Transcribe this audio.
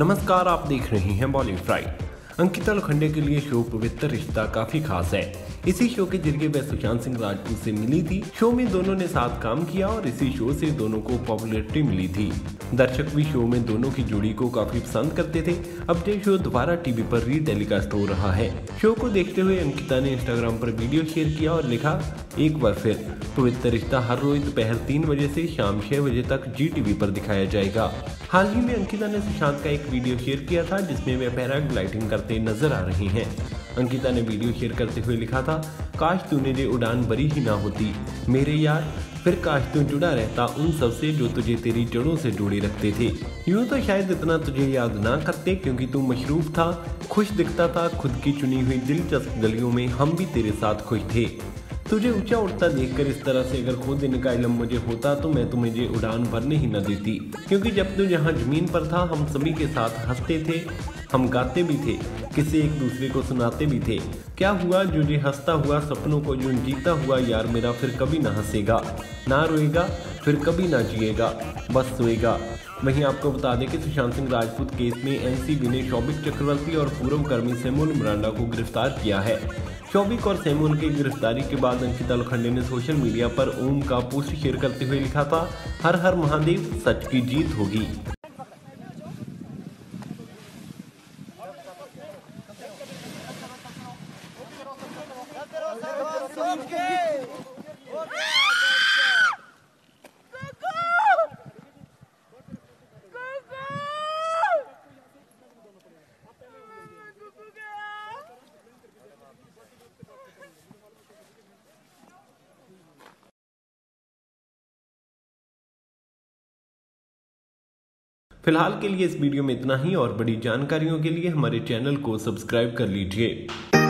नमस्कार, आप देख रहे हैं बॉलीवुड फ्राइड। अंकिता लोखंडे के लिए शो पवित्र रिश्ता काफी खास है। इसी शो के जरिए वह सुशांत सिंह राजपूत से मिली थी। शो में दोनों ने साथ काम किया और इसी शो से दोनों को पॉपुलैरिटी मिली थी। दर्शक भी शो में दोनों की जोड़ी को काफी पसंद करते थे। अब ये शो दोबारा टीवी पर रीटेलीकास्ट हो रहा है। शो को देखते हुए अंकिता ने इंस्टाग्राम पर वीडियो शेयर किया और लिखा, एक बार फिर पवित्र रिश्ता हर रोज दोपहर 3 बजे से शाम 6 बजे तक GTV पर दिखाया जाएगा। हाल ही में अंकिता ने सुशांत का एक वीडियो शेयर किया था जिसमें वे पैराग्लाइडिंग करते नजर आ रही हैं। अंकिता ने वीडियो शेयर करते हुए लिखा था, काश तूने ये उड़ान भरी ही ना होती मेरे यार, फिर काश तू जुड़ा रहता उन सब से जो तुझे तेरी जड़ों से जोड़े रखते थे। यूं तो शायद इतना तुझे याद ना करते क्योंकि तू मशरूफ था, खुश दिखता था खुद की चुनी हुई दिलचस्प गलियों में, हम भी तेरे साथ खुश थे। तुझे ऊंचा उड़ता देखकर इस तरह से अगर खुद देने का इल्म मुझे होता तो मैं तुम्हें ये उड़ान भरने ही न देती, क्योंकि जब तू यहाँ जमीन पर था हम सभी के साथ हंसते थे, हम गाते भी थे, किसी एक दूसरे को सुनाते भी थे। क्या हुआ जो ये हंसता हुआ सपनों को जो जीता हुआ यार मेरा फिर कभी ना हंसेगा, ना रोएगा, फिर कभी ना जिएगा, बस सोएगा। वहीं आपको बता दें कि सुशांत सिंह राजपूत केस में NCB ने शौविक चक्रवर्ती और पूर्व कर्मी सैमुअल मिरांडा को गिरफ्तार किया है। शौविक और सैमुअल की गिरफ्तारी के बाद अंकिता लोखंडे ने सोशल मीडिया पर ओम का पोस्ट शेयर करते हुए लिखा था, हर हर महादेव, सच की जीत होगी। फिलहाल के लिए इस वीडियो में इतना ही और बड़ी जानकारियों के लिए हमारे चैनल को सब्सक्राइब कर लीजिए।